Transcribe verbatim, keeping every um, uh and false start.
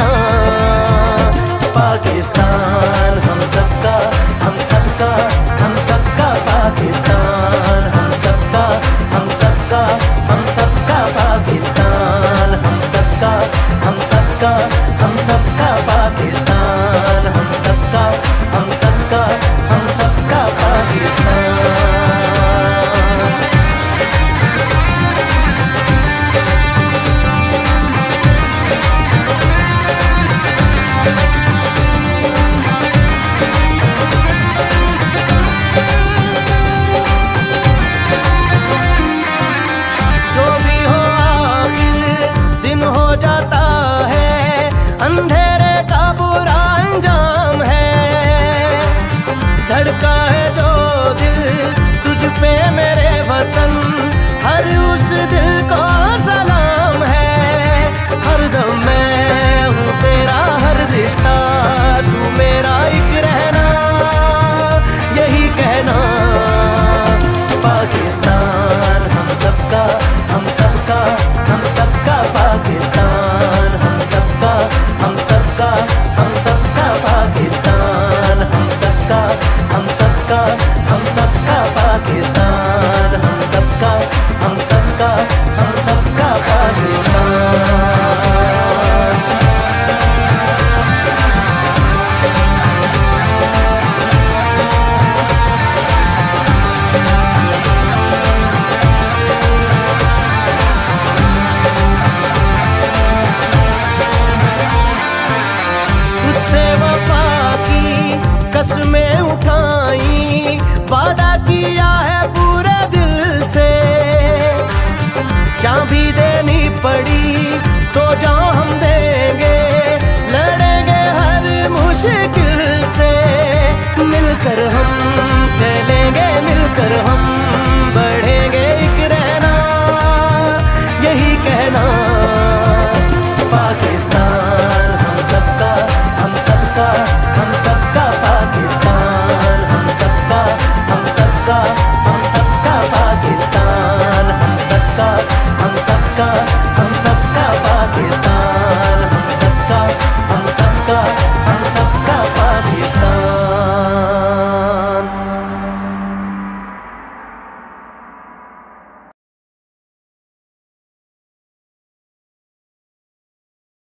कहना। पाकिस्तान हम सबका, हम सबका, हम सबका पाकिस्तान, हम सबका, हम सबका, हम सबका पाकिस्तान, हम सबका, हम सबका, हम सबका पाकिस्तान, हम सबका, हम सबका, हम सबका पाकिस्तान। अंधेरे का बुरा अंजाम है, धड़का है जो दिल तुझ पे मेरे वतन, हर उस दिल को सलाम है। हर दम मैं हूँ तेरा, हर रिश्ता तू मेरा एक रहना, यही कहना। पाकिस्तान हम सबका, हम सबका, हम सबका पाकिस्तान, हम सबका, हम सबका, हम सबका पाकिस्तान, हम सबका, हम सबका, हम सबका पाकिस्तान, हम सबका, हम सबका, हम सबका पाकिस्तान। कसमें उठाई, वादा किया है पूरे दिल से, जान भी देनी पड़ी तो जान हम देंगे, लड़ेंगे हर मुश्किल से। मिलकर हम चलेंगे, मिलकर हम बढ़ेंगे, एक रहना, यही कहना। पाकिस्तान हम सबका, हम सबका, हम सबका पाकिस्तान, हम सबका, हम सबका, हम सबका पाकिस्तान, हम सबका, हम सबका, हम सबका पाकिस्तान।